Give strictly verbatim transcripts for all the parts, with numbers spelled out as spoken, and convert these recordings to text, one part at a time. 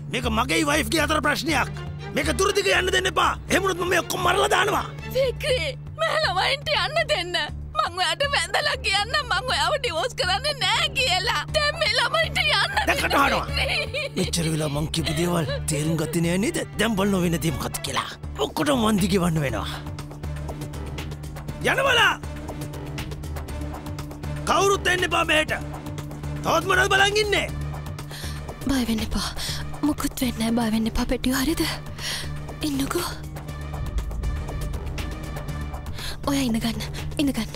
මේක මගේ වයිෆ් ගේ අතර ප්‍රශ්නයක්. මේක දුරදිග යන්න දෙන්න එපා. එහෙම වුණොත් මම මේ ඔක්කොම මරලා දානවා. වික්‍රේ මම ළමයින්ට යන්න දෙන්න. මං ඔයාට වැඳලා කියන්න මං ඔයාව ඩිවෝස් කරන්නේ නැහැ කියලා. දැන් මේ ළමයින්ට යන්න දෙන්න. දැන් කටහඬනවා. මෙච්චර වෙලා මං කියපු දේවල් තේරුම් ගත්තේ නෑ නේද? දැන් බලන්න වෙන දේ මොකක්ද කියලා. ඔක්කොටම වන්දි ගෙවන්න වෙනවා. යනවලා. කවුරුත් එන්න එපා මෙහෙට. තවත් මොනවද බලන් ඉන්නේ? බය වෙන්න එපා. මොකුත් වෙන්නේ නැහැ. බය වෙන්න එපා පෙට්ටිය හරියද? ඉන්නකෝ. ඔයා ඉන්න ගන්න. ඉන්න ගන්න.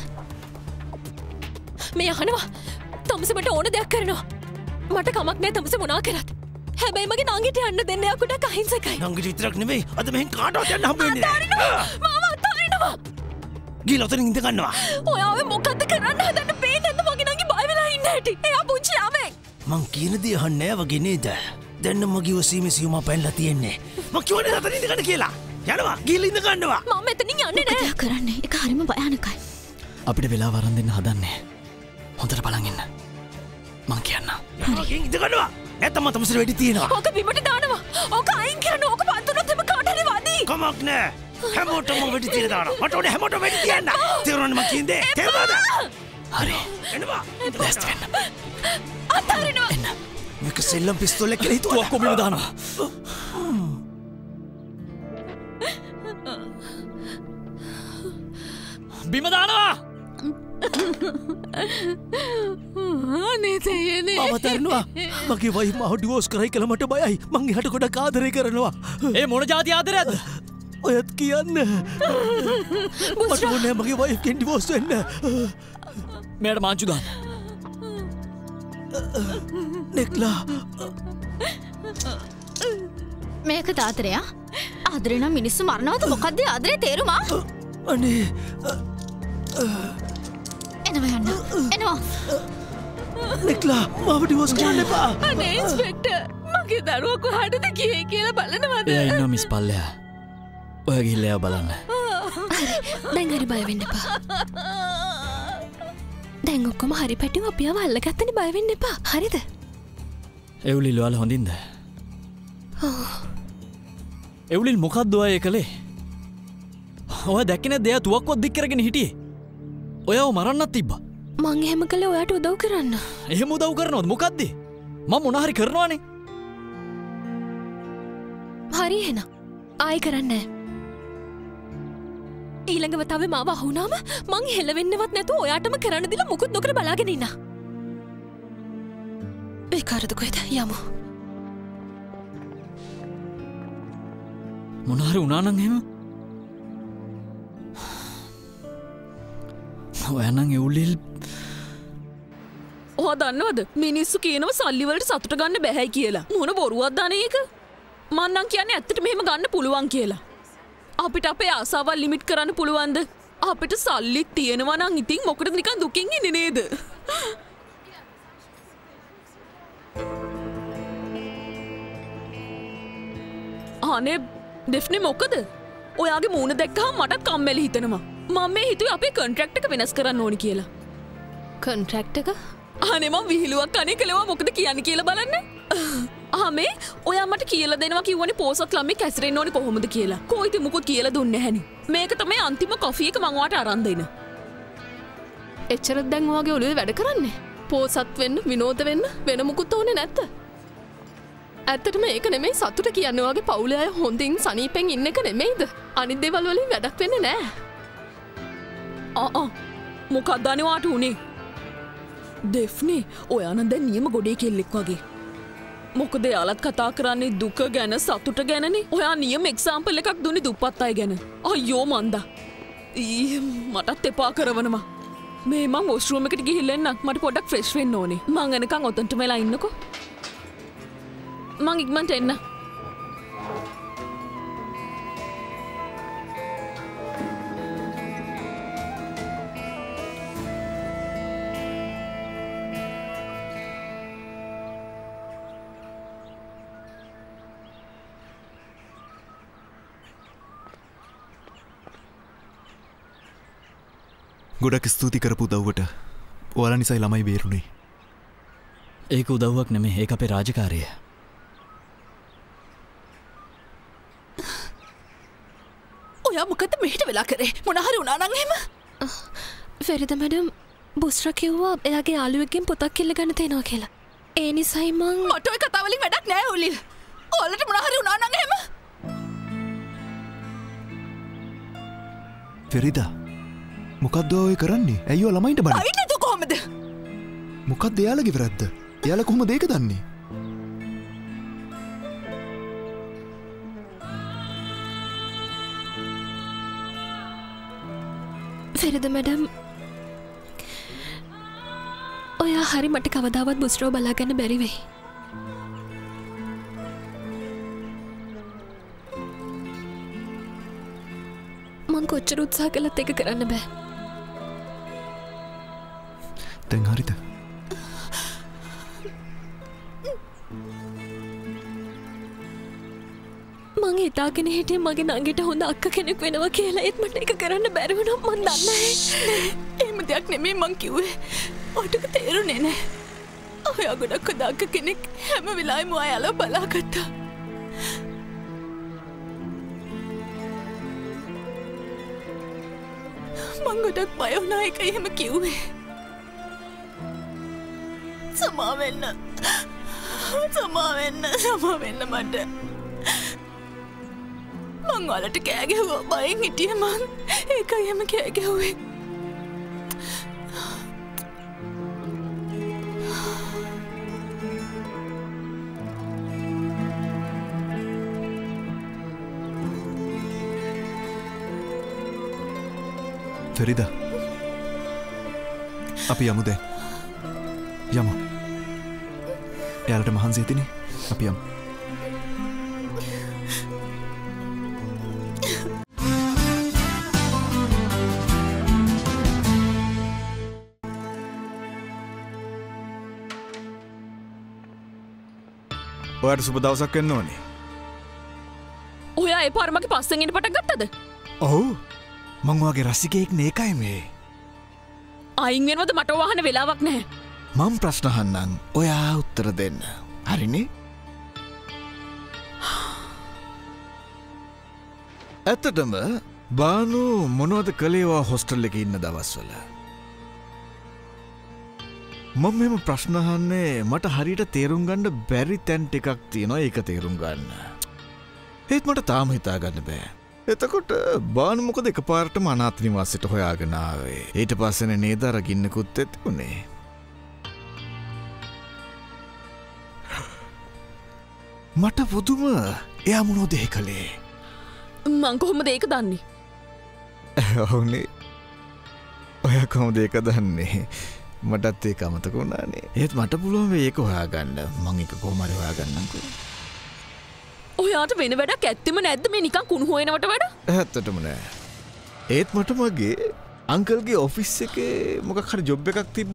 මේ අහනවා. තමුස මට ඕන දෙයක් කරනවා. මට කමක් නැහැ තමුස මොනා කරත්. හැබැයි මගේ නංගිට යන්න දෙන්න යා කුඩක් අහිංසකයි. නංගිට විතරක් නෙමෙයි. අද මෙහෙන් කාටවත් යන්න හම්බ වෙන්නේ නැහැ. මාව අතාරිනවා. ගිහලා උතනින් ඉඳ ගන්නවා. ඔයාව මොකද්ද කරන්න හදන්නේ? පේන්නේ නැද්ද මගේ නංගි බය වෙලා ඉන්න හැටි? එයා පුංචි ළමෙක්. මං කියන දේ අහන්නේ නැහැ වගේ නේද? දැන් නම් මගේ ඔසීමේ සියුම පැනලා තියෙන්නේ. මං කියවනේ අතනින් ඉඳ ගන්න කියලා. යනවා. ගිහලා ඉඳ ගන්නවා. මම මෙතනින් යන්නේ නැහැ. මොකද කරන්නේ? ඒක හරිම භයානකයි. අපිට වෙලාව අරන් දෙන්න හදන්නේ. හොඳට බලන් ඉන්න. මං කියන්න. හරි ඉඳ ගන්නවා. නැත්තම් මට මුසල වෙඩි තියෙනවා. ඕක බිමට දානවා. ඕක අයින් කරන්න. ඕක පන්තුනොත් එම කාට හරි වදී. කමක් නෑ. හැමෝටම වෙඩි තියලා දානවා. මට ඕනේ හැමෝටම වෙඩි තියන්න. තේරුණාද මං කියන්නේ? තේරුණාද? හරි. එනවා. ලෑස්ති වෙන්න. අතාරිනවා. එන්න. මේක සෙල්ලම් පිස්තෝලයක් කියලා හිතුවා. ඔක්කොම බිම දානවා. බිම දානවා. අනේ තේයනේ. මම තරනවා. මගේ වයිෆ් මාව ඩිවෝස් කරයි කියලා මට බයයි. මං එහාට ගොඩක් ආදරය කරනවා. ඒ මොන જાති ආදරයක්ද? ඔයත් කියන්න. මට ඕනේ මගේ වයිෆ් කෙන් ඩිවෝස් වෙන්න. මෙයාට මාංචු දාන්න. නෙක්ලා. මේක ආදරයා? ආදරේ නම් මිනිස්සු මරනවද? මොකද්ද ආදරේ තේරුම? අනේ එනවා යන්න. එනවා. නෙක්ලා මාව ඩිවෝස් කරන්න එපා. අනේ ඉන්ස්පෙක්ටර් මගේ දරුවා කොහටද ගියේ කියලා බලනවද? එයා ඉන්නවා මිස් පල්ලෙහා. ඔයා ගිහලා එයා බලන්න. දැන් හරි බය වෙන්න එපා. දැන් ඔක්කොම හරි පැටිව අපිව අල්ලගත්තනේ බය වෙන්න එපා. හරිද? එව්ලිල් වල හොඳින්ද? එව්ලිල් මොකක්ද ඔයා කළේ? ඔයා දැක්කේ නැද්ද එයා තුවක්කුවක් දික් කරගෙන හිටියේ? ඔයාව මරන්නත් තිබ්බා. මං එහෙම කළේ ඔයාට උදව් කරන්න. එහෙම උදව් කරනවද? මොකද්ද? මම මොන හරි කරනවානේ. හරි එහෙනම්. ආයි කරන්නේ නැහැ. ඊළඟ වතාවේ මාව අහුනාම මං හෙලවෙන්නවත් නැතුව ඔයාටම කරන්න දීලා මුකුත් නොකර බලාගෙන ඉන්න. ඒ කාටද කොහෙද යමු. මොන හරි වුණා නම් එහෙම ඔයා නම් එව්ලිල් ඔයා දන්නවද මිනිස්සු කියනවා සල්ලි වලට සතුට ගන්න බෑයි කියලා. මොන බොරුවක්ද අනේ ඒක? මං නම් කියන්නේ ඇත්තට මෙහෙම ගන්න පුළුවන් කියලා. අපිට අපේ ආසාවල් ලිමිට් කරන්න පුළුවන්ද? අපිට සල්ලිත් තියෙනවා නම් ඉතින් මොකටද නිකන් දුකින් ඉන්නේ නේද? අනේ ඩෙෆ්නේ මොකද? ඔයාගේ මූණ දැක්කහම මට කම්මැලි හිතෙනවා. මම මේ හිතුවේ අපේ කොන්ට්‍රැක්ට් එක වෙනස් කරන්න ඕනි කියලා. කොන්ට්‍රැක්ට් එක? අනේ මම විහිළුවක් අනේ කළවා මොකද කියන්නේ කියලා බලන්න. ආමේ ඔයා මට කියලා දෙනවා කිව්වනේ පෝසත් ළමයි කැසිරෙන්න ඕනි කොහොමද කියලා. කොයිද මුකුත් කියලා දුන්නේ නැහනේ. මේක තමයි අන්තිම කොෆි එක මං ඔයාට අරන් දෙන්න. එච්චරද දැන් ඔයාගේ ඔළුවේ වැඩ කරන්නේ? පෝසත් වෙන්න, විනෝද වෙන්න වෙන මුකුත් ඕනේ නැත්ද? ඇත්තටම ඒක නෙමෙයි සතුට කියන්නේ ඔයාගේ පවුලේ අය හොඳින් සනීපෙන් ඉන්න එක නෙමෙයිද? අනිත් දේවල් වලින් වැඩක් වෙන්නේ නැහැ. ආ ආ මොකක්ද අනේ ඔයාට උනේ? ඩෙෆ්නේ ඔයා නම් දැන් නියම ගොඩේ කෙල්ලෙක් වගේ. මොකද යාලත් කතා කරන්නේ දුක ගැන සතුට ගැනනේ. ඔයා නියම එක්සැම්පල් එකක් දුන්නේ දුප්පත් අය ගැන. අයියෝ මන්දා. ඊ මටත් එපා කරවනවා. මේ මං වොෂ්රූම් එකට ගිහිල්ලා එන්න. මට පොඩ්ඩක් ෆ්‍රෙෂ් වෙන්න ඕනේ. මං එනකන් ඔතනට වෙලා ඉන්නකෝ. මං ඉක්මනට එන්න. ගොඩක් ස්තුති කරපු උදව්වට. ඔයාලා නිසායි ළමයි බේරුනේ. ඒක උදව්වක් නෙමෙයි ඒක අපේ රාජකාරිය. ඔයා මොකද මෙහෙට වෙලා කරේ? මොන හරි වුණා නම් එහෙම? ෆෙරිදා මැඩම් බුස්රා කිව්වා එයාගේ යාළුවෙක්ගෙන් පොතක් කිල්ල ගන්න තේනවා කියලා. ඒ නිසායි මං මට ඔය කතාව වලින් වැඩක් නෑ ඔලිල්. ඔයාලට මොන හරි වුණා නම් එහෙම? ෆෙරිදා මොකක්ද ඔය කරන්නේ? ඇයි ඔය ළමයින්ට බඩ? අයිනේ දු කොහමද? මොකක්ද එයාලගේ වැරද්ද? එයාලා කොහොමද ඒක දන්නේ? ෆෙරිදා මැඩම් ඔයා හරි මට කවදාවත් බුස්රෝ බලාගන්න බැරි වෙයි. මං කොච්චර උත්සාහ කළත් ඒක කරන්න බෑ. දැන් හරිද? මං හිතාගෙන හිටියේ මගේ නංගිට හොඳ අක්ක කෙනෙක් වෙනවා කියලා. ඒත් මට ඒක කරන්න බැරි වුණා. මං දන්නේ නැහැ. එහෙම දෙයක් නෙමෙයි මං කිව්වේ. ඔටක තේරුනේ නෑ. ඔයා ගොඩක් හොඳ අක්ක කෙනෙක් හැම වෙලාවෙම ඔයාලා බලාගත්තා. මං ගොඩක් බය වුණා ඒකයි එහෙම කිව්වේ. සමා වෙන්න. සමා වෙන්න. සමා වෙන්න මට. මං ඔයාලට කෑ ගැහුවා බයෙන් හිටියේ මං. ඒකයි එහෙම කෑ ගැහුවේ. ෆෙරිදා අපි යමු දැන්. යමු. එයාලට මහන්සි ඇතිනේ. අපි යමු. ඔයාට සුබ දවසක් වෙන්න ඕනේ. ඔයා ඒ පාර මගේ පස්සෙන් එන්න පටන් ගත්තද? ඔව්. මං ඔයාගේ රසිකයෙක් නේ. ඒකයි මේ. අයින් වෙනවද? මට වහන වෙලාවක් නැහැ. මම ප්‍රශ්න අහන්නම්. ඔයා උත්තර දෙන්න. හරිනේ? ඇත්තටම බානු මොනවද කළේ ඔයා හොස්ටල් එකේ ඉන්න දවස්වල? මම මෙම ප්‍රශ්න අහන්නේ මට හරියට තේරුම් ගන්න බැරි තැන් ටිකක් තියෙනවා. ඒක තේරුම් ගන්න. ඒත් මට තාම හිතා ගන්න බෑ. එතකොට බානු මොකද එකපාරටම අනාථ නිවාසයට හොයාගෙන ආවේ? ඊට පස්සේනේ නේද අර ගින්නකුත් එතුනේ. මට පුදුම. එයා මොනවද ඒ කළේ? මං කොහොමද ඒක දන්නේ? ඔව්නේ. ඔයා කොහොමද ඒක දන්නේ? මටත් ඒක අමතක වුණානේ. ඒත් මට පුළුවන් වෙයි ඒක හොයාගන්න. මං ඒක කොහොම හරි හොයාගන්නම්කෝ. ඔයාට වෙන වැඩක් ඇත්තෙම නැද්ද මේ නිකන් කුණු හොයනවට වඩා? ඇත්තටම නෑ. ඒත් මට මගේ අංකල්ගේ ඔෆිස් එකේ මොකක් හරි ජොබ් එකක් තිබ්බ